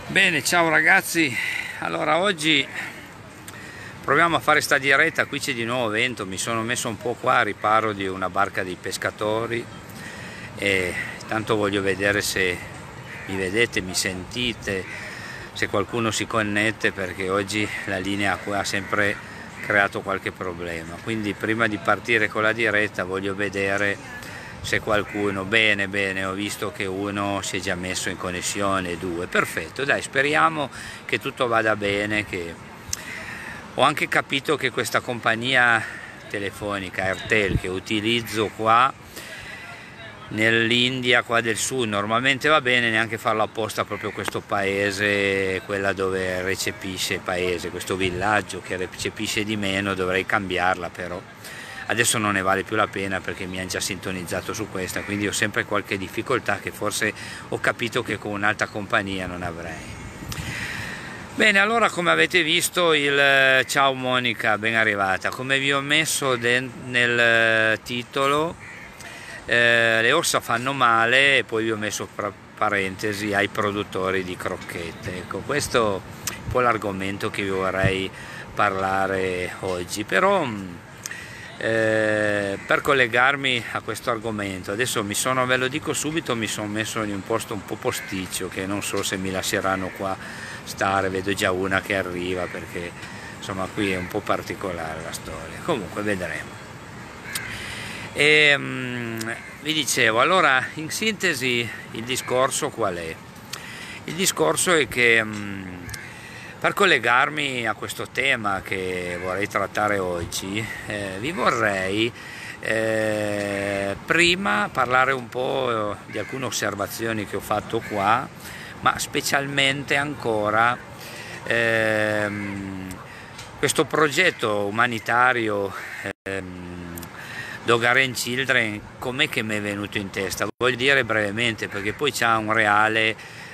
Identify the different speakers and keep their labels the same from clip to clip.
Speaker 1: Bene, ciao ragazzi. Allora, oggi proviamo a fare sta diretta. Qui c'è di nuovo vento, mi sono messo un po' qua a riparo di una barca dei pescatori e tanto voglio vedere se mi vedete, mi sentite, se qualcuno si connette, perché oggi la linea qua ha sempre creato qualche problema. Quindi prima di partire con la diretta voglio vedere se qualcuno. Bene, ho visto che uno si è già messo in connessione, due, perfetto, dai, speriamo che tutto vada bene. Che ho anche capito che questa compagnia telefonica Airtel che utilizzo qua nell'India qua del sud normalmente va bene, neanche farlo apposta proprio questo paese, quella dove recepisce paese, questo villaggio che recepisce di meno, dovrei cambiarla, però adesso non ne vale più la pena perché mi hanno già sintonizzato su questa, quindi ho sempre qualche difficoltà che forse ho capito che con un'altra compagnia non avrei. Bene, allora, come avete visto, ciao Monica, ben arrivata. Come vi ho messo nel titolo, le ossa fanno male, e poi vi ho messo fra parentesi ai produttori di crocchette. Ecco, questo è un po' l'argomento che vi vorrei parlare oggi, però per collegarmi a questo argomento adesso ve lo dico subito, mi sono messo in un posto un po' posticcio che non so se mi lasceranno qua stare, vedo già una che arriva perché insomma qui è un po' particolare la storia, comunque vedremo. Vi dicevo, allora, in sintesi il discorso qual è? Il discorso è che per collegarmi a questo tema che vorrei trattare oggi, vi vorrei prima parlare un po' di alcune osservazioni che ho fatto qua, ma specialmente ancora questo progetto umanitario Dog and Children, com'è che mi è venuto in testa? Voglio dire brevemente, perché poi c'è un reale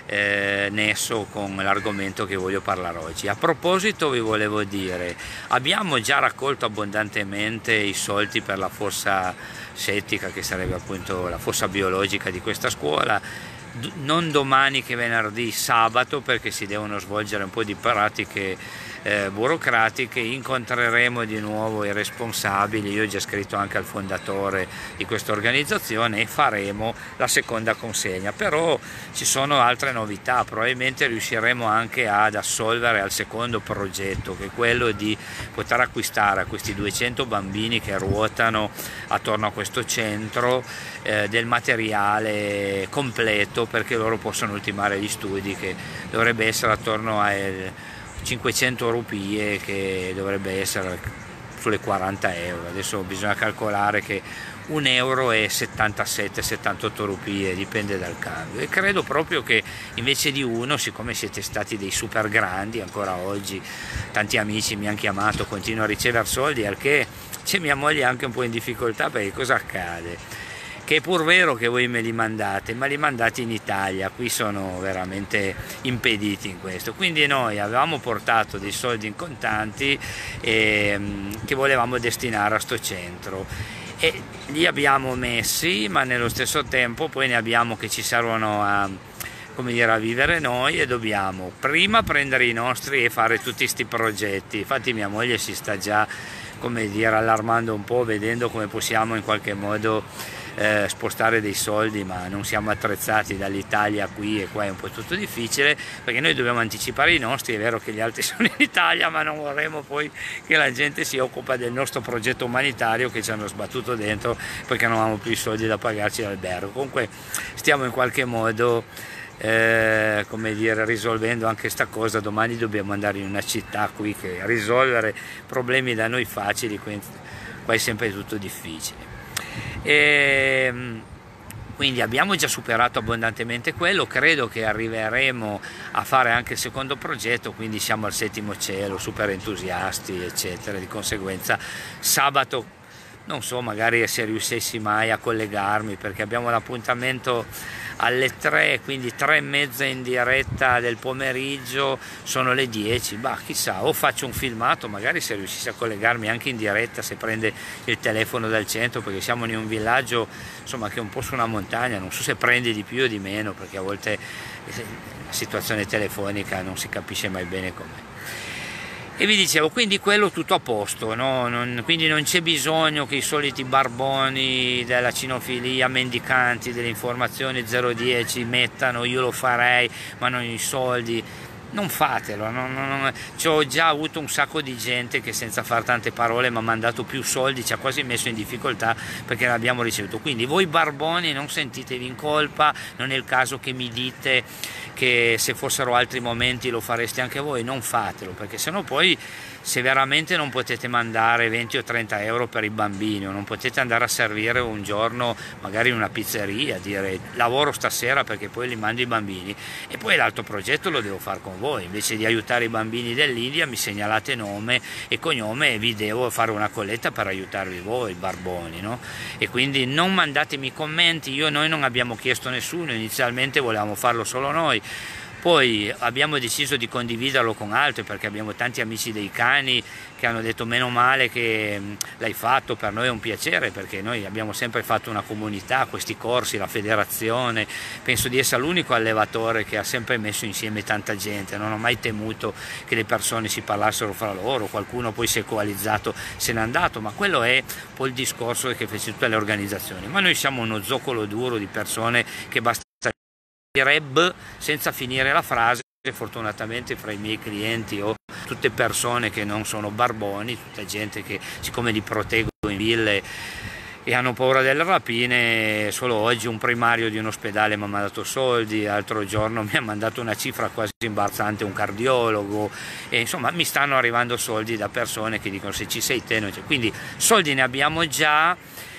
Speaker 1: nesso con l'argomento che voglio parlare oggi. A proposito, vi volevo dire, abbiamo già raccolto abbondantemente i soldi per la fossa settica, che sarebbe appunto la fossa biologica di questa scuola, non domani che venerdì, sabato, perché si devono svolgere un po' di pratiche burocratiche. Incontreremo di nuovo i responsabili, io ho già scritto anche al fondatore di questa organizzazione, e faremo la seconda consegna. Però ci sono altre novità, probabilmente riusciremo anche ad assolvere al secondo progetto, che è quello di poter acquistare a questi 200 bambini che ruotano attorno a questo centro del materiale completo, perché loro possono ultimare gli studi, che dovrebbe essere attorno a 500 rupie, che dovrebbe essere sulle 40 euro. Adesso bisogna calcolare che un euro è 77-78 rupie, dipende dal cambio, e credo proprio che invece di uno, siccome siete stati dei super grandi, ancora oggi tanti amici mi hanno chiamato, continuo a ricevere soldi, al che c'è mia moglie anche un po' in difficoltà, perché cosa accade? Che è pur vero che voi me li mandate, ma li mandate in Italia, qui sono veramente impediti in questo. Quindi noi avevamo portato dei soldi in contanti che volevamo destinare a sto centro, e li abbiamo messi, ma nello stesso tempo poi ne abbiamo che ci servono a vivere noi, e dobbiamo prima prendere i nostri e fare tutti questi progetti. Infatti mia moglie si sta già allarmando un po', vedendo come possiamo in qualche modo spostare dei soldi, ma non siamo attrezzati dall'Italia qui, e qua è un po' tutto difficile, perché noi dobbiamo anticipare i nostri. È vero che gli altri sono in Italia, ma non vorremmo poi che la gente si occupa del nostro progetto umanitario che ci hanno sbattuto dentro, perché non avevamo più i soldi da pagarci l'albergo. Comunque stiamo in qualche modo risolvendo anche sta cosa. Domani dobbiamo andare in una città qui che risolvere problemi da noi facili, qua è sempre tutto difficile. Quindi abbiamo già superato abbondantemente quello, credo che arriveremo a fare anche il secondo progetto, quindi siamo al settimo cielo, super entusiasti eccetera. Di conseguenza sabato non so magari se riuscissi mai a collegarmi, perché abbiamo l'appuntamento alle 3, quindi 3:30 in diretta del pomeriggio, sono le 10, bah chissà, o faccio un filmato, magari se riuscissi a collegarmi anche in diretta, se prende il telefono dal centro, perché siamo in un villaggio insomma che è un po' su una montagna, non so se prende di più o di meno, perché a volte la situazione telefonica non si capisce mai bene com'è. E vi dicevo, quindi quello tutto a posto, no? Quindi non c'è bisogno che i soliti barboni della cinofilia, mendicanti delle informazioni 010 mettano io lo farei ma non i soldi. Non fatelo, ci ho già avuto un sacco di gente che senza far tante parole mi ha mandato più soldi, ci ha quasi messo in difficoltà perché l'abbiamo ricevuto. Quindi voi barboni non sentitevi in colpa, non è il caso che mi dite che se fossero altri momenti lo fareste anche voi, non fatelo, perché sennò poi se veramente non potete mandare 20 o 30 euro per i bambini, o non potete andare a servire un giorno magari in una pizzeria, dire lavoro stasera perché poi li mando i bambini, e poi l'altro progetto lo devo fare con voi, invece di aiutare i bambini dell'India mi segnalate nome e cognome e vi devo fare una colletta per aiutarvi voi barboni, no? E quindi non mandatemi commenti, noi non abbiamo chiesto nessuno, inizialmente volevamo farlo solo noi. Poi abbiamo deciso di condividerlo con altri perché abbiamo tanti amici dei cani che hanno detto meno male che l'hai fatto, per noi è un piacere perché noi abbiamo sempre fatto una comunità, questi corsi, la federazione, penso di essere l'unico allevatore che ha sempre messo insieme tanta gente, non ho mai temuto che le persone si parlassero fra loro, qualcuno poi si è coalizzato, se n'è andato, ma quello è poi il discorso che fece tutte le organizzazioni, ma noi siamo uno zoccolo duro di persone che basta senza finire la frase. Fortunatamente fra i miei clienti ho tutte persone che non sono barboni, tutta gente che siccome li proteggo in ville e hanno paura delle rapine. Solo oggi un primario di un ospedale mi ha mandato soldi, l'altro giorno mi ha mandato una cifra quasi imbarazzante un cardiologo, e insomma mi stanno arrivando soldi da persone che dicono se ci sei te non c'è. Quindi soldi ne abbiamo già,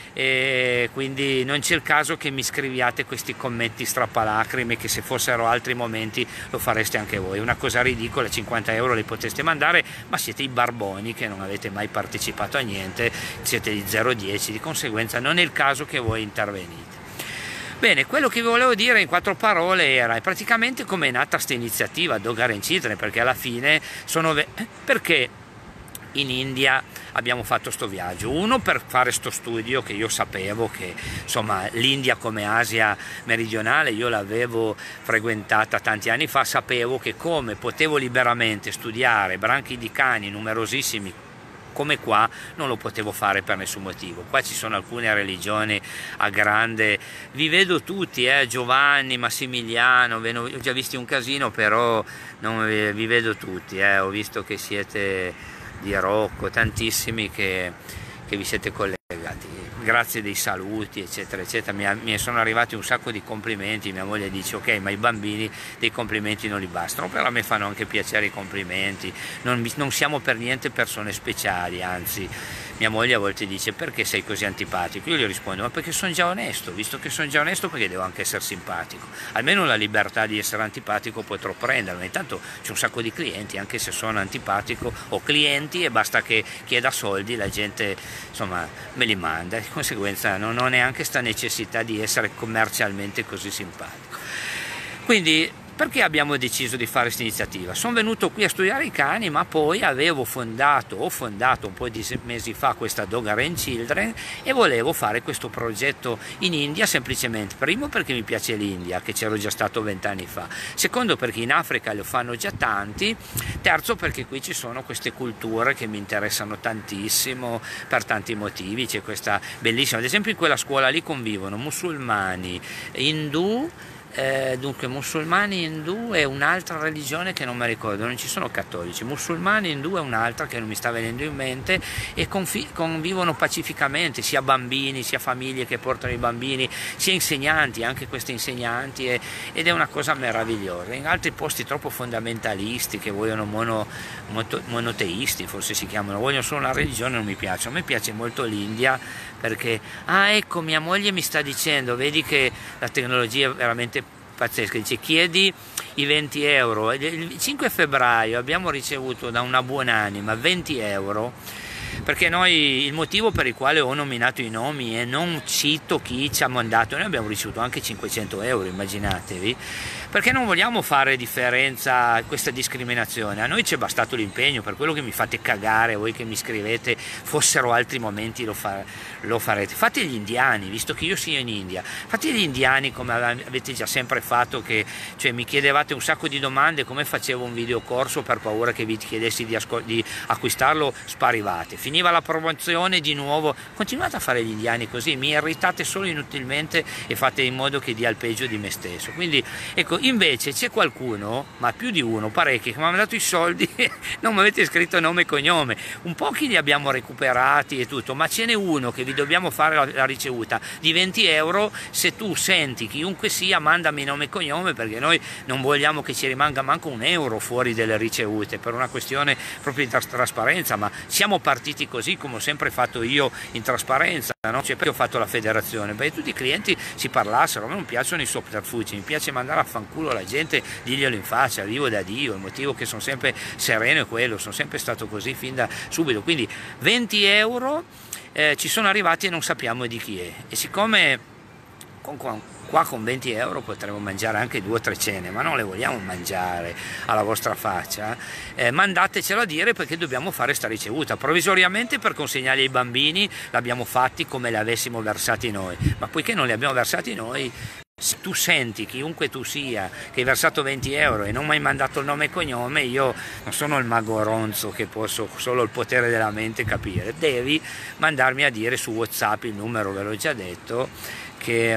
Speaker 1: e quindi non c'è il caso che mi scriviate questi commenti strappalacrime che se fossero altri momenti lo fareste anche voi. Una cosa ridicola, 50 euro li poteste mandare, ma siete i barboni che non avete mai partecipato a niente, siete di 010, di conseguenza non è il caso che voi intervenite. Bene, quello che vi volevo dire in 4 parole era praticamente come è nata questa iniziativa Dog and Children, perché alla fine perché in India abbiamo fatto sto viaggio, uno per fare sto studio che io sapevo che insomma l'India come Asia meridionale io l'avevo frequentata tanti anni fa, sapevo che come potevo liberamente studiare branchi di cani numerosissimi come qua non lo potevo fare per nessun motivo. Qua ci sono alcune religioni a grande, vi vedo tutti, Giovanni, Massimiliano, ho già visti un casino, però non vi vedo tutti, ho visto che siete di Rocco, tantissimi che vi siete collegati, grazie dei saluti eccetera eccetera, mi sono arrivati un sacco di complimenti, mia moglie dice ok ma i bambini dei complimenti non li bastano, però a me fanno anche piacere i complimenti, non siamo per niente persone speciali, anzi mia moglie a volte dice perché sei così antipatico, io gli rispondo ma perché sono già onesto, visto che sono già onesto perché devo anche essere simpatico, almeno la libertà di essere antipatico potrò prenderla, intanto c'è un sacco di clienti anche se sono antipatico, ho clienti e basta che chieda soldi, la gente insomma me li manda, di conseguenza non ho neanche sta necessità di essere commercialmente così simpatico. Quindi perché abbiamo deciso di fare questa iniziativa? Sono venuto qui a studiare i cani, ma poi ho fondato un po' di mesi fa questa Dog and Children e volevo fare questo progetto in India semplicemente, primo perché mi piace l'India, che c'ero già stato 20 anni fa, secondo perché in Africa lo fanno già tanti, terzo perché qui ci sono queste culture che mi interessano tantissimo per tanti motivi, c'è questa bellissima, ad esempio in quella scuola lì convivono musulmani, indù, dunque musulmani, indù e un'altra religione che non mi ricordo, non ci sono cattolici, musulmani, indù e un'altra che non mi sta venendo in mente, e convivono pacificamente, sia bambini, sia famiglie che portano i bambini, sia insegnanti, anche questi insegnanti, ed è una cosa meravigliosa. In altri posti troppo fondamentalisti che vogliono monoteisti, forse si chiamano, vogliono solo una religione, non mi piace. A me piace molto l'India perché, ecco, mia moglie mi sta dicendo, vedi che la tecnologia è veramente pazzesca, dice chiedi i 20 euro, il 5 febbraio abbiamo ricevuto da una buonanima 20 euro perché noi, il motivo per il quale ho nominato i nomi e non cito chi ci ha mandato, noi abbiamo ricevuto anche 500 euro, immaginatevi, perché non vogliamo fare differenza, questa discriminazione. A noi c'è bastato l'impegno, per quello che mi fate cagare, voi che mi scrivete, fossero altri momenti lo farete. Fate gli indiani, visto che io sia in India, fate gli indiani come avete già sempre fatto, che cioè, mi chiedevate un sacco di domande, come facevo un videocorso per paura che vi chiedessi di acquistarlo, sparivate. Finiva la promozione di nuovo, continuate a fare gli indiani così, mi irritate solo inutilmente e fate in modo che dia il peggio di me stesso. Quindi ecco, invece c'è qualcuno, ma più di uno, parecchi, che mi hanno dato i soldi non mi avete scritto nome e cognome. Un po' che li abbiamo recuperati e tutto, ma ce n'è uno che vi dobbiamo fare la ricevuta di 20 euro. Se tu senti chiunque sia, mandami nome e cognome, perché noi non vogliamo che ci rimanga manco un euro fuori delle ricevute, per una questione proprio di trasparenza. Ma siamo partiti così, come ho sempre fatto io in trasparenza, no? Cioè, perché ho fatto la federazione? Perché tutti i clienti si parlassero. A me non piacciono i sotterfugi, mi piace mandare a fanculo la gente, diglielo in faccia, vivo da Dio. Il motivo che sono sempre sereno è quello, sono sempre stato così fin da subito. Quindi 20 euro ci sono arrivati e non sappiamo di chi è, e siccome qua con 20 euro potremo mangiare anche 2 o 3 cene, ma non le vogliamo mangiare alla vostra faccia, mandatecelo a dire, perché dobbiamo fare sta ricevuta. Provvisoriamente per consegnarli ai bambini l'abbiamo fatti come li avessimo versati noi, ma poiché non li abbiamo versati noi, se tu senti, chiunque tu sia, che hai versato 20 euro e non mi hai mandato il nome e cognome, io non sono il mago Ronzo che posso solo il potere della mente capire. Devi mandarmi a dire su WhatsApp il numero, ve l'ho già detto, che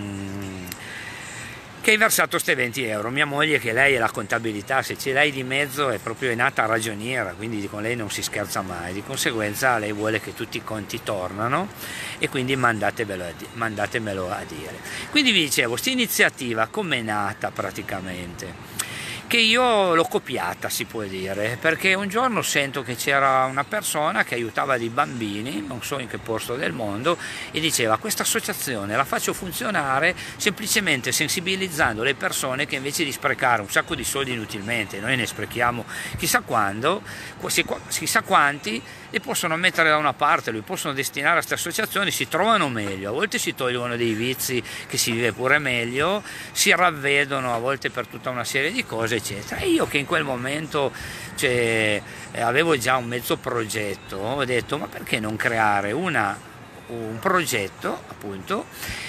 Speaker 1: hai versato queste 20 euro. Mia moglie, che lei è la contabilità, se ce l'hai di mezzo è proprio nata ragioniera, quindi con lei non si scherza mai, di conseguenza lei vuole che tutti i conti tornano, e quindi mandatemelo a dire. Quindi vi dicevo, questa iniziativa com'è nata praticamente? Che io l'ho copiata, si può dire, perché un giorno sento che c'era una persona che aiutava dei bambini, non so in che posto del mondo, e diceva: questa associazione la faccio funzionare semplicemente sensibilizzando le persone che invece di sprecare un sacco di soldi inutilmente, noi ne sprechiamo chissà quando, chissà quanti, li possono mettere da una parte, li possono destinare a queste associazioni, si trovano meglio, a volte si tolgono dei vizi che si vive pure meglio, si ravvedono a volte per tutta una serie di cose, eccetera. E io, che in quel momento avevo già un mezzo progetto, ho detto: ma perché non creare un progetto, appunto,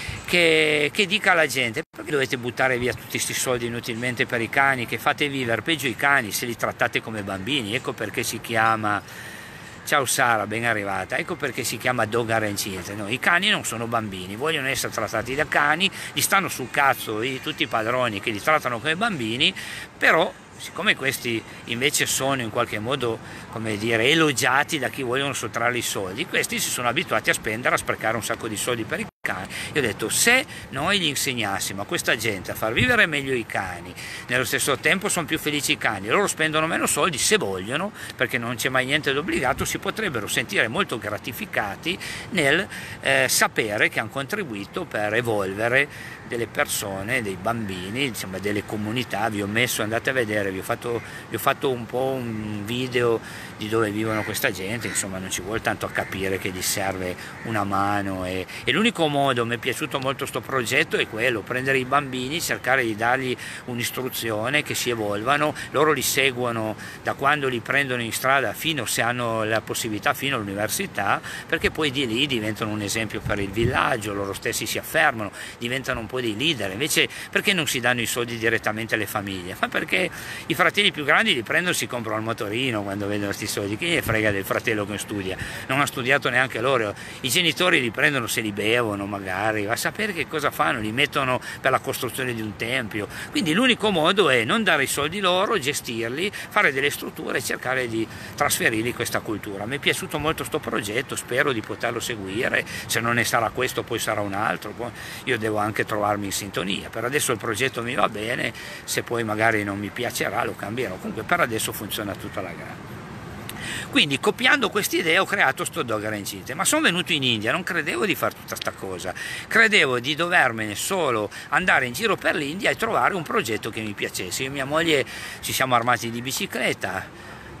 Speaker 1: che dica alla gente: perché dovete buttare via tutti questi soldi inutilmente per i cani, che fate vivere peggio i cani se li trattate come bambini. Ecco perché si chiama... Ciao Sara, ben arrivata. Ecco perché si chiama Dog Arancite. No, i cani non sono bambini, vogliono essere trattati da cani, gli stanno sul cazzo tutti i padroni che li trattano come bambini, però siccome questi invece sono in qualche modo, come dire, elogiati da chi vogliono sottrarre i soldi, questi si sono abituati a spendere, a sprecare un sacco di soldi per i cani. Io ho detto: se noi gli insegnassimo a questa gente a far vivere meglio i cani, nello stesso tempo sono più felici i cani, loro spendono meno soldi se vogliono, perché non c'è mai niente d'obbligato, si potrebbero sentire molto gratificati nel sapere che hanno contribuito per evolvere delle persone, dei bambini, insomma delle comunità. Vi ho messo, andate a vedere, vi ho fatto un po' un video di dove vivono questa gente, insomma non ci vuole tanto a capire che gli serve una mano, e l'unico modo, mi è piaciuto molto questo progetto, è quello: prendere i bambini, cercare di dargli un'istruzione, che si evolvano, loro li seguono da quando li prendono in strada fino, se hanno la possibilità, fino all'università, perché poi di lì diventano un esempio per il villaggio, loro stessi si affermano, diventano un po' dei leader. Invece perché non si danno i soldi direttamente alle famiglie? Ma perché i fratelli più grandi li prendono e si comprano il motorino quando vedono questi soldi. Chi ne frega del fratello che studia? Non ha studiato neanche loro. I genitori li prendono, se li bevono magari, va a sapere che cosa fanno, li mettono per la costruzione di un tempio. Quindi l'unico modo è non dare i soldi loro, gestirli, fare delle strutture e cercare di trasferirli questa cultura. Mi è piaciuto molto questo progetto, spero di poterlo seguire, se non ne sarà questo poi sarà un altro, poi io devo anche trovarmi in sintonia. Per adesso il progetto mi va bene, se poi magari non mi piacerà lo cambierò, comunque per adesso funziona tutta la grande. Quindi, copiando quest'idea, ho creato sto Dog Arancite, ma sono venuto in India, non credevo di fare tutta sta cosa, credevo di dovermene solo andare in giro per l'India e trovare un progetto che mi piacesse. Io e mia moglie ci siamo armati di bicicletta,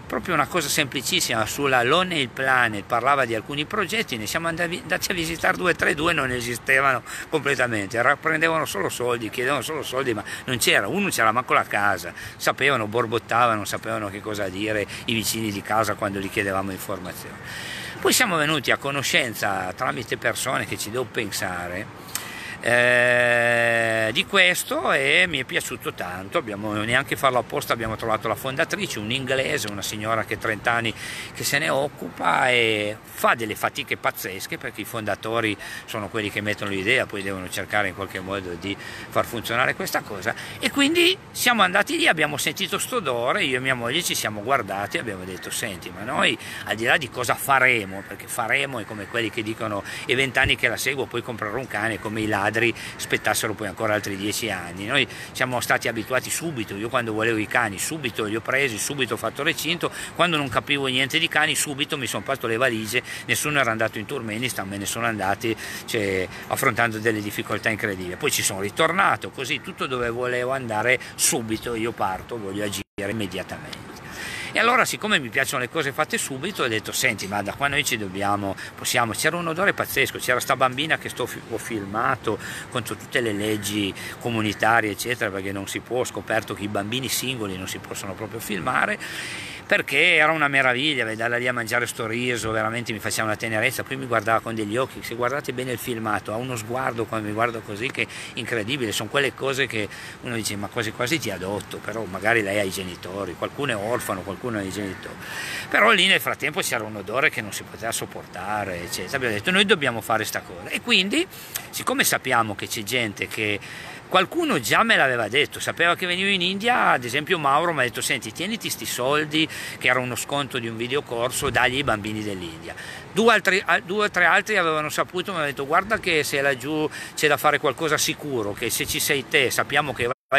Speaker 1: proprio una cosa semplicissima sulla Lonely Planet, parlava di alcuni progetti, ne siamo andati a visitare 2 o 3, 2 non esistevano completamente, prendevano solo soldi, chiedevano solo soldi, ma non c'era, uno c'era manco la casa, sapevano, borbottavano, sapevano che cosa dire i vicini di casa quando gli chiedevamo informazioni. Poi siamo venuti a conoscenza tramite persone che ci devo pensare di questo, e mi è piaciuto tanto. Abbiamo, neanche farlo apposta, abbiamo trovato la fondatrice, un inglese, una signora che ha 30 anni che se ne occupa e fa delle fatiche pazzesche, perché i fondatori sono quelli che mettono l'idea, poi devono cercare in qualche modo di far funzionare questa cosa, e quindi siamo andati lì, abbiamo sentito sto odore, io e mia moglie ci siamo guardati e abbiamo detto: senti, ma noi al di là di cosa faremo, perché faremo è come quelli che dicono è 20 anni che la seguo, poi comprerò un cane, come i ladri aspettassero poi ancora altri 10 anni. Noi siamo stati abituati subito, io quando volevo i cani subito li ho presi, subito ho fatto recinto, quando non capivo niente di cani subito mi sono fatto le valigie, nessuno era andato in Turkmenistan, me ne sono andati, cioè, affrontando delle difficoltà incredibili, poi ci sono ritornato, così tutto dove volevo andare subito io parto, voglio agire immediatamente. E allora, siccome mi piacciono le cose fatte subito, ho detto: senti, ma da qua noi possiamo, c'era un odore pazzesco, c'era sta bambina che ho filmato contro tutte le leggi comunitarie eccetera, perché non si può, ho scoperto che i bambini singoli non si possono proprio filmare, perché era una meraviglia vederla lì a mangiare sto riso, veramente mi faceva una tenerezza, poi mi guardava con degli occhi, se guardate bene il filmato ha uno sguardo quando mi guardo così che è incredibile, sono quelle cose che uno dice: ma quasi quasi ti adotto, però magari lei ha i genitori, qualcuno è orfano, qualcuno ha i genitori, però lì nel frattempo c'era un odore che non si poteva sopportare eccetera. Abbiamo detto: noi dobbiamo fare sta cosa, e quindi, siccome sappiamo che c'è gente che qualcuno già me l'aveva detto, sapeva che venivo in India, ad esempio Mauro mi ha detto: senti, tieniti sti soldi, che era uno sconto di un videocorso, dagli ai bambini dell'India. 2 o 3 altri avevano saputo, mi hanno detto: guarda che se laggiù c'è da fare qualcosa sicuro, che se ci sei te sappiamo che vai,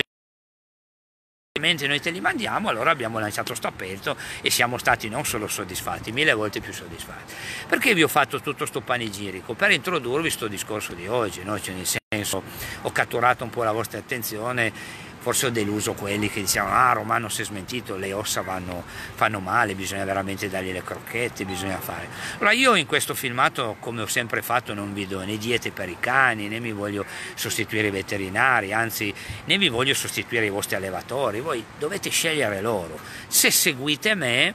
Speaker 1: mentre noi te li mandiamo. Allora abbiamo lanciato sto appello e siamo stati non solo soddisfatti, 1000 volte più soddisfatti. Perché vi ho fatto tutto sto panegirico? Per introdurvi sto discorso di oggi, no? Cioè, nel senso, ho catturato un po' la vostra attenzione, forse ho deluso quelli che dicevano: ah, Romano si è smentito, le ossa fanno male, bisogna veramente dargli le crocchette, bisogna fare. Allora, io in questo filmato, come ho sempre fatto, non vi do né diete per i cani, né mi voglio sostituire i veterinari, anzi né vi voglio sostituire i vostri allevatori, voi dovete scegliere loro. Se seguite me,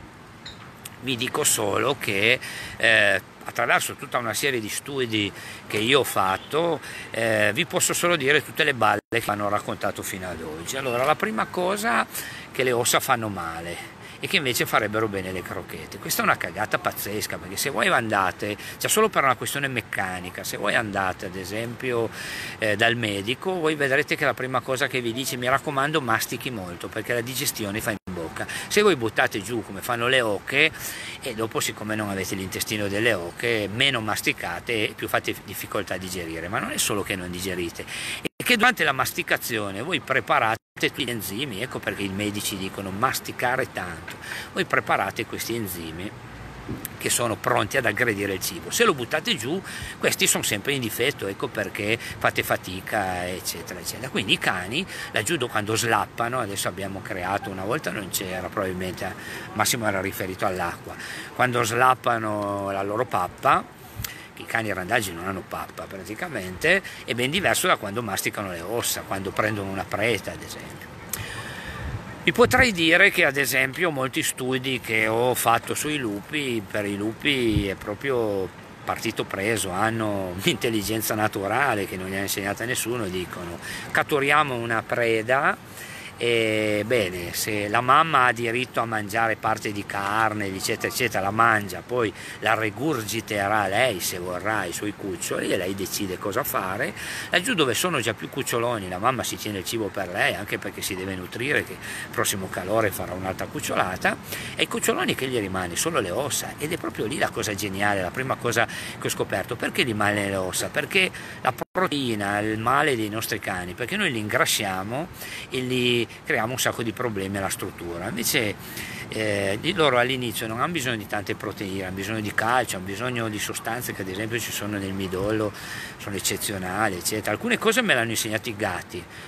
Speaker 1: vi dico solo che attraverso tutta una serie di studi che io ho fatto, vi posso solo dire tutte le balle che hanno raccontato fino ad oggi. Allora, la prima cosa, che le ossa fanno male e che invece farebbero bene le crocchette. Questa è una cagata pazzesca, perché se voi andate, cioè solo per una questione meccanica, se voi andate ad esempio dal medico, voi vedrete che la prima cosa che vi dice: mi raccomando, mastichi molto, perché la digestione fa in bocca. Se voi buttate giù come fanno le oche, e dopo, siccome non avete l'intestino delle oche, meno masticate e più fate difficoltà a digerire. Ma non è solo che non digerite, è che durante la masticazione voi preparate tutti gli enzimi, ecco perché i medici dicono masticare tanto. Voi preparate questi enzimi che sono pronti ad aggredire il cibo. Se lo buttate giù, questi sono sempre in difetto, ecco perché fate fatica eccetera eccetera. Quindi i cani laggiù, quando slappano, adesso abbiamo creato, una volta non c'era, probabilmente al massimo era riferito all'acqua, quando slappano la loro pappa, che i cani randaggi non hanno pappa praticamente, è ben diverso da quando masticano le ossa, quando prendono una preda ad esempio. Vi potrei dire che ad esempio molti studi che ho fatto sui lupi, per i lupi è proprio partito preso, hanno un'intelligenza naturale che non gli ha insegnata nessuno, dicono: catturiamo una preda, e bene, se la mamma ha diritto a mangiare parte di carne eccetera eccetera, la mangia, poi la regurgiterà lei se vorrà i suoi cuccioli e lei decide cosa fare. Laggiù dove sono già più cuccioloni, la mamma si tiene il cibo per lei, anche perché si deve nutrire, che il prossimo calore farà un'altra cucciolata, e i cuccioloni che gli rimane solo le ossa. Ed è proprio lì la cosa geniale, la prima cosa che ho scoperto. Perché rimane le ossa? Perché la proteina, il male dei nostri cani, perché noi li ingrassiamo e li creiamo un sacco di problemi alla struttura. Invece loro all'inizio non hanno bisogno di tante proteine, hanno bisogno di calcio, hanno bisogno di sostanze che ad esempio ci sono nel midollo, sono eccezionali eccetera. Alcune cose me le hanno insegnato i gatti,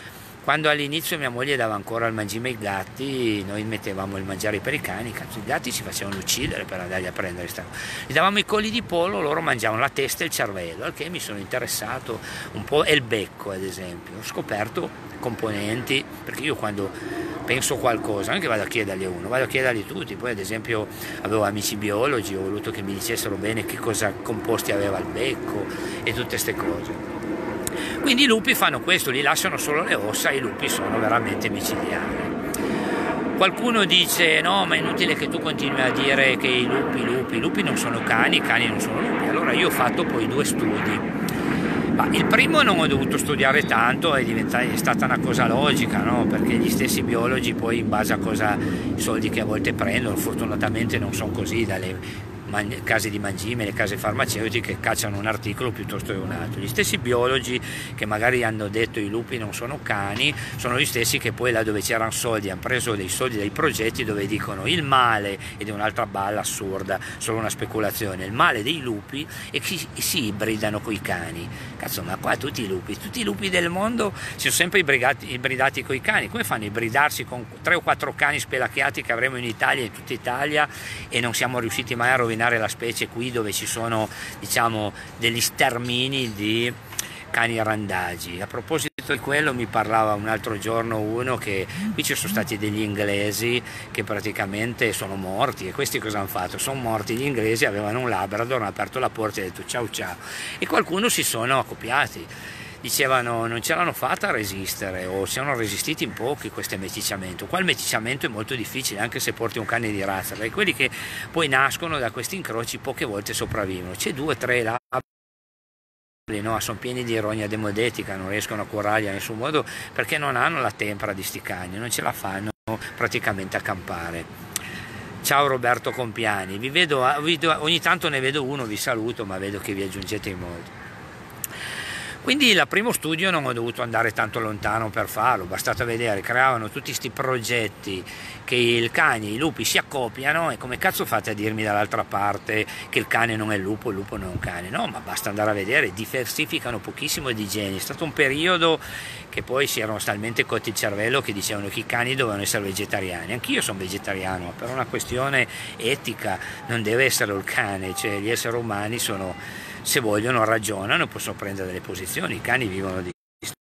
Speaker 1: Quando all'inizio mia moglie dava ancora il mangime ai gatti, noi mettevamo il mangiare per i cani, cazzo, i gatti si facevano uccidere per andarli a prendere. Gli davamo i colli di pollo, loro mangiavano la testa e il cervello, al che mi sono interessato un po', e il becco ad esempio. Ho scoperto componenti, perché io quando penso qualcosa, non è che vado a chiedergli a uno, vado a chiedergli tutti. Poi ad esempio avevo amici biologi, ho voluto che mi dicessero bene che cosa composti aveva il becco e tutte queste cose. Quindi i lupi fanno questo, li lasciano solo le ossa, i lupi sono veramente micidiali. Qualcuno dice no, ma è inutile che tu continui a dire che i lupi non sono cani, i cani non sono lupi. Allora io ho fatto poi 2 studi. Ma il primo non ho dovuto studiare tanto, è stata una cosa logica, no? Perché gli stessi biologi poi in base a cosa, i soldi che a volte prendono, fortunatamente non sono così dalle case di mangime, le case farmaceutiche cacciano un articolo piuttosto che un altro. Gli stessi biologi che magari hanno detto i lupi non sono cani sono gli stessi che poi là dove c'erano soldi hanno preso dei soldi dai progetti dove dicono il male, ed è un'altra balla assurda, solo una speculazione, il male dei lupi è che si ibridano coi cani. Cazzo, ma qua tutti i lupi del mondo si sono sempre ibridati coi cani. Come fanno a ibridarsi con 3 o 4 cani spelacchiati che avremo in Italia, in tutta Italia, e non siamo riusciti mai a rovinare la specie qui dove ci sono, diciamo, degli stermini di cani randagi? A proposito di quello mi parlava un altro giorno uno che qui ci sono stati degli inglesi che praticamente sono morti, e questi cosa hanno fatto? Sono morti gli inglesi, avevano un Labrador, hanno aperto la porta e ha detto ciao ciao, e qualcuno si sono accoppiati. Dicevano non ce l'hanno fatta a resistere, o si hanno resistiti in pochi questo meticciamento. Qua il meticciamento è molto difficile anche se porti un cane di razza, perché quelli che poi nascono da questi incroci poche volte sopravvivono. C'è 2 o 3 labri, no? Sono pieni di rogna demodetica, non riescono a curarli in nessun modo perché non hanno la tempra di sti cani, non ce la fanno praticamente a campare. Ciao Roberto Compiani, vi vedo, ogni tanto ne vedo uno, vi saluto, ma vedo che vi aggiungete in molti. Quindi il primo studio non ho dovuto andare tanto lontano per farlo, bastata vedere, creavano tutti questi progetti che i cani e i lupi si accoppiano, e come cazzo fate a dirmi dall'altra parte che il cane non è il lupo non è un cane? No, ma basta andare a vedere, diversificano pochissimo di geni. È stato un periodo che poi si erano talmente cotti il cervello che dicevano che i cani dovevano essere vegetariani. Anch'io sono vegetariano, ma per una questione etica non deve essere il cane, cioè gli esseri umani sono, se vogliono ragionano, possono prendere delle posizioni, i cani vivono di...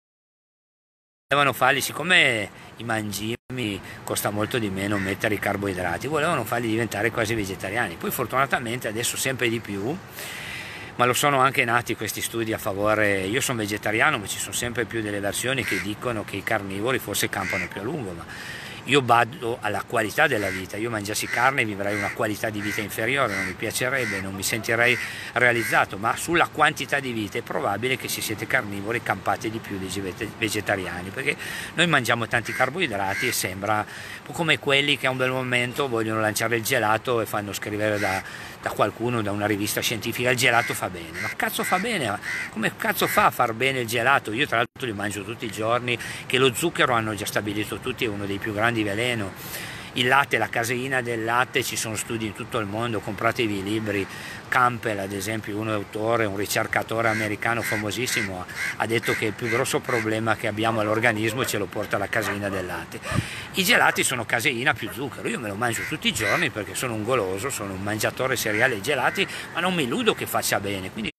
Speaker 1: Volevano farli, siccome i mangimi costa molto di meno mettere i carboidrati, volevano farli diventare quasi vegetariani. Poi fortunatamente adesso sempre di più, ma lo sono anche nati questi studi a favore. Io sono vegetariano, ma ci sono sempre più delle versioni che dicono che i carnivori forse campano più a lungo, ma io bado alla qualità della vita. Io mangiassi carne vivrei una qualità di vita inferiore, non mi piacerebbe, non mi sentirei realizzato, ma sulla quantità di vita è probabile che se siete carnivori campate di più dei vegetariani, perché noi mangiamo tanti carboidrati e sembra un po' come quelli che a un bel momento vogliono lanciare il gelato e fanno scrivere da qualcuno, da una rivista scientifica, il gelato fa bene. Ma cazzo fa bene? Ma come cazzo fa a far bene il gelato? Io tra l'altro li mangio tutti i giorni, che lo zucchero hanno già stabilito tutti, è uno dei più grandi veleno. Il latte, la caseina del latte, ci sono studi in tutto il mondo, compratevi i libri. Campbell ad esempio, un autore, un ricercatore americano famosissimo, ha detto che il più grosso problema che abbiamo all'organismo ce lo porta la caseina del latte. I gelati sono caseina più zucchero, io me lo mangio tutti i giorni perché sono un goloso, sono un mangiatore seriale di gelati, ma non mi illudo che faccia bene, quindi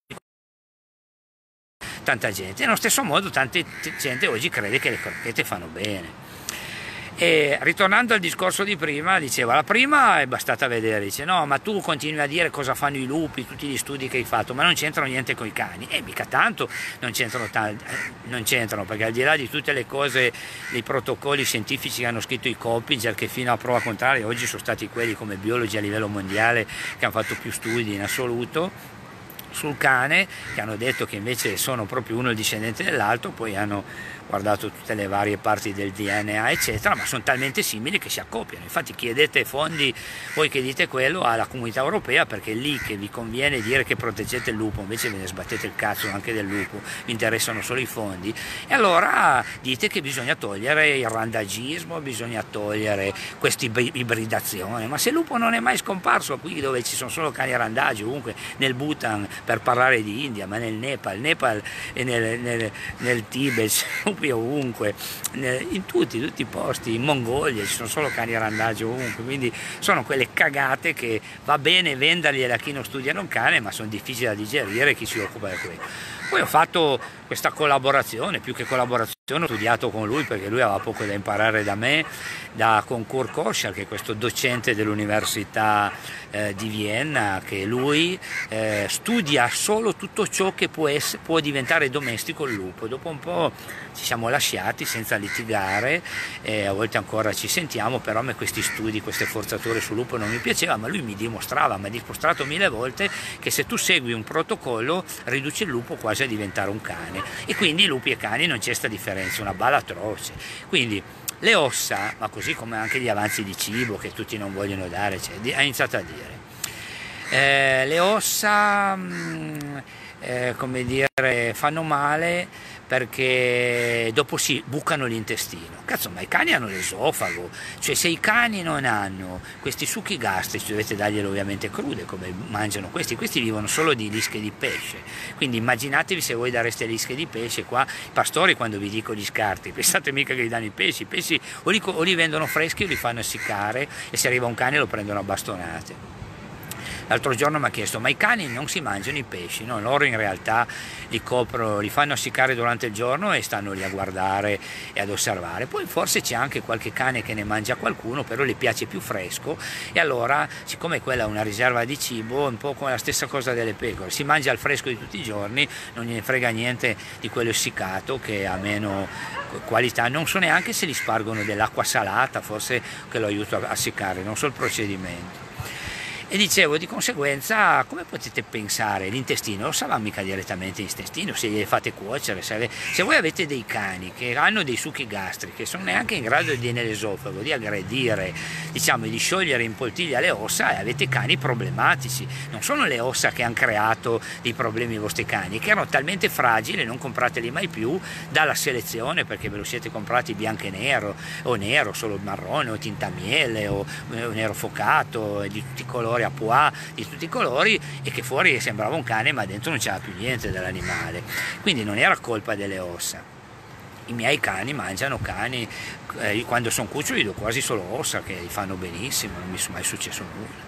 Speaker 1: tanta gente. E allo stesso modo tanta gente oggi crede che le crocchette fanno bene. E ritornando al discorso di prima, diceva, la prima è bastata vedere, dice no, ma tu continui a dire cosa fanno i lupi, tutti gli studi che hai fatto, ma non c'entrano niente con i cani. E mica tanto non c'entrano, perché al di là di tutte le cose, dei protocolli scientifici che hanno scritto i Coppinger, che fino a prova contraria oggi sono stati quelli come biologi a livello mondiale che hanno fatto più studi in assoluto sul cane, che hanno detto che invece sono proprio uno il discendente dell'altro, poi hanno guardato tutte le varie parti del DNA eccetera, ma sono talmente simili che si accoppiano. Infatti chiedete fondi, voi che dite quello, alla comunità europea, perché è lì che vi conviene dire che proteggete il lupo, invece ve ne sbattete il cazzo anche del lupo, vi interessano solo i fondi, e allora dite che bisogna togliere il randagismo, bisogna togliere questa ibridazione. Ma se il lupo non è mai scomparso qui dove ci sono solo cani randagi, ovunque nel Bhutan, per parlare di India, ma nel Nepal e nel Tibet, lupi ovunque, in tutti i posti, in Mongolia ci sono solo cani randagi ovunque, quindi sono quelle cagate che va bene vendergliela a chi non studia un cane, ma sono difficili da digerire chi si occupa di questo. Poi ho fatto questa collaborazione, più che collaborazione ho studiato con lui perché lui aveva poco da imparare da me, con Kurt Koschel, che è questo docente dell'Università di Vienna, che lui studia solo tutto ciò che può diventare domestico il lupo. Dopo un po' ci siamo lasciati senza litigare, a volte ancora ci sentiamo, però a me questi studi, queste forzature sul lupo non mi piaceva, ma lui mi ha dimostrato 1000 volte che se tu segui un protocollo riduci il lupo quasi a diventare un cane, e quindi lupi e cani non c'è sta differenza, una balla atroce. Quindi le ossa, ma così come anche gli avanzi di cibo che tutti non vogliono dare, cioè, ha iniziato a dire le ossa come dire, fanno male perché dopo si bucano l'intestino. Cazzo, ma i cani hanno l'esofago, cioè se i cani non hanno questi succhi gastrici, dovete darglielo ovviamente crude come mangiano questi vivono solo di lische di pesce, quindi immaginatevi se voi dareste lische di pesce qua, i pastori quando vi dico gli scarti, pensate mica che gli danno i pesci o li vendono freschi o li fanno essiccare, e se arriva un cane lo prendono a bastonate. L'altro giorno mi ha chiesto: ma i cani non si mangiano i pesci? No, loro in realtà li fanno essiccare durante il giorno e stanno lì a guardare e ad osservare. Poi forse c'è anche qualche cane che ne mangia qualcuno, però gli piace più fresco, e allora, siccome quella è una riserva di cibo, è un po' come la stessa cosa delle pecore, si mangia al fresco di tutti i giorni, non gliene frega niente di quello essiccato che ha meno qualità. Non so neanche se gli spargono dell'acqua salata, forse, che lo aiuta a seccare, non so il procedimento. E dicevo, di conseguenza, come potete pensare, l'intestino non sarà mica direttamente l'intestino, se gliele fate cuocere, se voi avete dei cani che hanno dei succhi gastrici, che sono neanche in grado di nell'esofago di aggredire, diciamo, di sciogliere in poltiglia le ossa, e avete cani problematici. Non sono le ossa che hanno creato dei problemi ai vostri cani, che erano talmente fragili, non comprateli mai più dalla selezione, perché ve lo siete comprati bianco e nero, o nero, solo marrone, o tinta miele, o nero focato, di tutti i colori, a pois di tutti i colori, e che fuori sembrava un cane ma dentro non c'era più niente dell'animale, quindi non era colpa delle ossa. I miei cani mangiano cani, quando sono cuccioli do quasi solo ossa, che li fanno benissimo, non mi è mai successo nulla.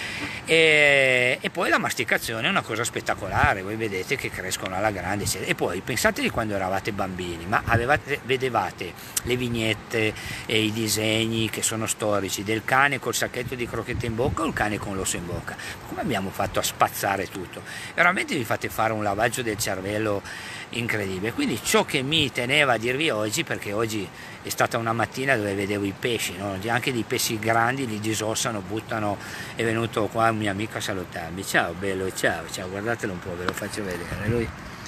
Speaker 1: E poi la masticazione è una cosa spettacolare, voi vedete che crescono alla grande, e poi pensate di quando eravate bambini, ma vedevate le vignette e i disegni che sono storici del cane col sacchetto di crocchette in bocca o il cane con l'osso in bocca? Come abbiamo fatto a spazzare tutto? Veramente vi fate fare un lavaggio del cervello incredibile. Quindi ciò che mi teneva a dirvi oggi, perché oggi è stata una mattina dove vedevo i pesci, no? Anche dei pesci grandi li disossano, buttano. È venuto qua un mio amico a salutarmi: ciao bello, ciao, guardatelo un po', ve lo faccio vedere. Lui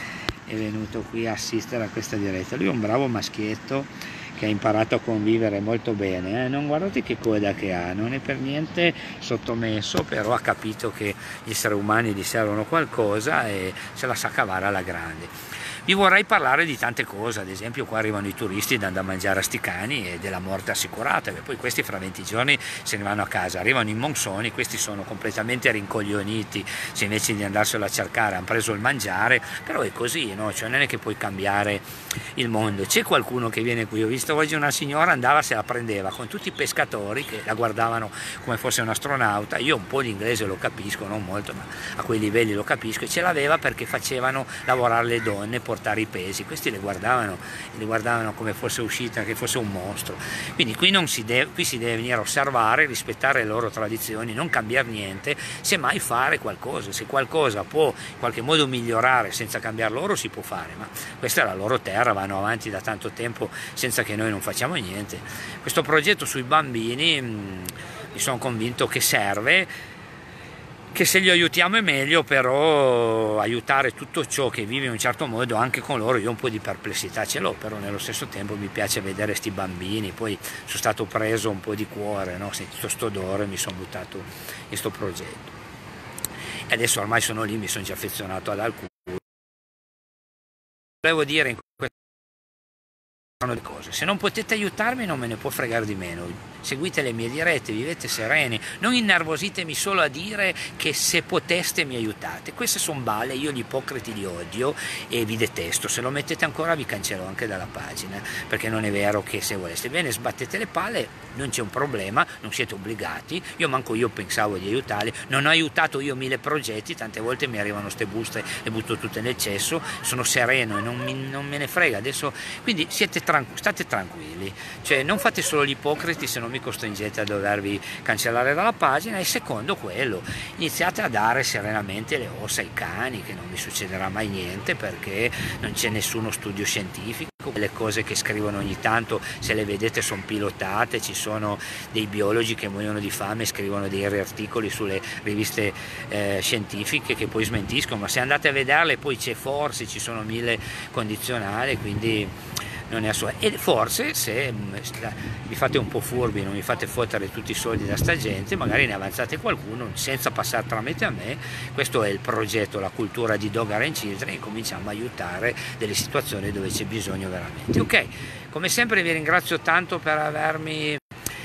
Speaker 1: è venuto qui a assistere a questa diretta, lui è un bravo maschietto che ha imparato a convivere molto bene, non guardate che coda che ha, non è per niente sottomesso, però ha capito che gli esseri umani gli servono qualcosa e se la sa cavare alla grande. Vi vorrei parlare di tante cose, ad esempio qua arrivano i turisti da mangiare a sti cani e della morte assicurata, e poi questi fra 20 giorni se ne vanno a casa, arrivano i monsoni, questi sono completamente rincoglioniti, se invece di andarselo a cercare hanno preso il mangiare, però è così, no? Cioè non è che puoi cambiare il mondo. C'è qualcuno che viene qui, ho visto oggi una signora andava, se la prendeva con tutti i pescatori che la guardavano come fosse un astronauta, io un po' l'inglese lo capisco, non molto, ma a quei livelli lo capisco, e ce l'aveva perché facevano lavorare le donne, portare i pesi, questi le guardavano come fosse uscita, che fosse un mostro. Quindi qui si deve venire a osservare, rispettare le loro tradizioni, non cambiare niente, semmai fare qualcosa. Se qualcosa può in qualche modo migliorare senza cambiare loro, si può fare, ma questa è la loro terra, vanno avanti da tanto tempo senza che noi non facciamo niente. Questo progetto sui bambini mi sono convinto che serve, che se li aiutiamo è meglio, però aiutare tutto ciò che vive in un certo modo anche con loro, io un po' di perplessità ce l'ho, però nello stesso tempo mi piace vedere sti bambini, poi sono stato preso un po' di cuore, no? Ho sentito sto odore e mi sono buttato in sto progetto, e adesso ormai sono lì, mi sono già affezionato ad alcuni. Volevo dire in questo di cose, se non potete aiutarmi non me ne può fregare di meno, seguite le mie dirette, vivete sereni, non innervositemi solo a dire che se poteste mi aiutate. Queste sono balle, io gli ipocriti li odio e vi detesto. Se lo mettete ancora vi cancello anche dalla pagina, perché non è vero che se voleste bene sbattete le palle, non c'è un problema, non siete obbligati. Io pensavo di aiutarli, non ho aiutato io 1000 progetti, tante volte mi arrivano ste buste e butto tutte nel cesso, sono sereno e non me ne frega adesso, quindi state tranquilli, cioè non fate solo gli ipocriti se non mi costringete a dovervi cancellare dalla pagina. E secondo quello, iniziate a dare serenamente le ossa ai cani, che non vi succederà mai niente perché non c'è nessuno studio scientifico. Le cose che scrivono ogni tanto, se le vedete, sono pilotate, ci sono dei biologi che muoiono di fame e scrivono dei articoli sulle riviste scientifiche che poi smentiscono, ma se andate a vederle poi ci sono 1000 condizionali, quindi non è assolutamente. E forse se vi fate un po' furbi, non vi fate fottere tutti i soldi da sta gente, magari ne avanzate qualcuno senza passare tramite a me. Questo è il progetto, la cultura di Dog and Children, e cominciamo a aiutare delle situazioni dove c'è bisogno veramente. Ok, come sempre vi ringrazio tanto per avermi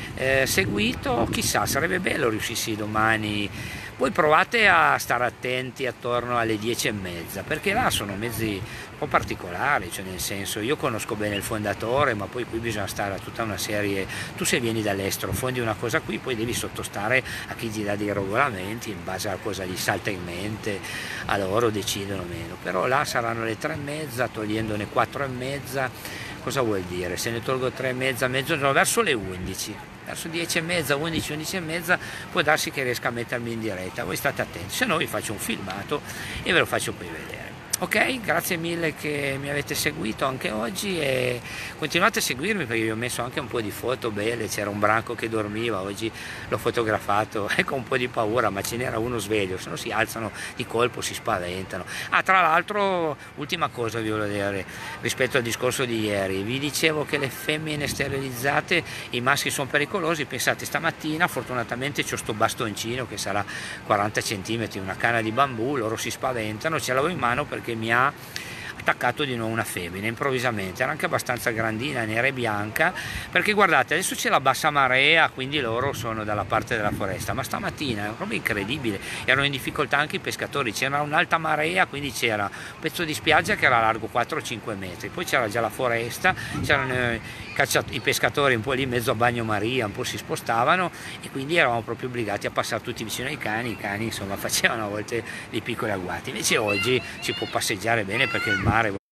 Speaker 1: seguito. Chissà, sarebbe bello riuscissi domani. Voi provate a stare attenti attorno alle 10:30, perché là sono mezzi un po' particolari, cioè nel senso, io conosco bene il fondatore, ma poi qui bisogna stare a tutta una serie. Tu se vieni dall'estero, fondi una cosa qui, poi devi sottostare a chi ti dà dei regolamenti in base a cosa gli salta in mente, a loro decidono meno. Però là saranno le 3:30, togliendone 4:30, cosa vuol dire? Se ne tolgo 3:30, mezzogiorno, verso le 11. Verso 10:30, 11, 11:30 può darsi che riesca a mettermi in diretta. Voi state attenti, se no vi faccio un filmato e ve lo faccio poi vedere. Ok, grazie mille che mi avete seguito anche oggi e continuate a seguirmi, perché vi ho messo anche un po' di foto belle. C'era un branco che dormiva, oggi l'ho fotografato con un po' di paura, ma ce n'era uno sveglio, se no si alzano di colpo, si spaventano. Tra l'altro, ultima cosa vi voglio dire rispetto al discorso di ieri, vi dicevo che le femmine sterilizzate, i maschi sono pericolosi. Pensate, stamattina fortunatamente c'ho sto bastoncino che sarà 40 cm, una canna di bambù, loro si spaventano, ce l'avevo in mano perché mi ha attaccato di nuovo una femmina improvvisamente, era anche abbastanza grandina, nera e bianca, perché guardate adesso c'è la bassa marea, quindi loro sono dalla parte della foresta, ma stamattina è una roba incredibile, erano in difficoltà anche i pescatori, c'era un'alta marea, quindi c'era un pezzo di spiaggia che era largo 4-5 metri, poi c'era già la foresta, c'erano i pescatori un po' lì in mezzo a bagnomaria, un po' si spostavano e quindi eravamo proprio obbligati a passare tutti vicino ai cani. I cani insomma facevano a volte dei piccoli agguati, invece oggi si può passeggiare bene perché il mare è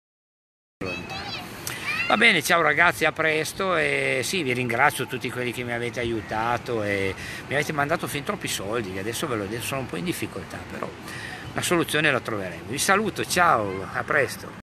Speaker 1: lontano. Va bene, ciao ragazzi, a presto, e sì, vi ringrazio tutti quelli che mi avete aiutato e mi avete mandato fin troppi soldi, che adesso ve l'ho detto, sono un po' in difficoltà, però una soluzione la troveremo. Vi saluto, ciao, a presto.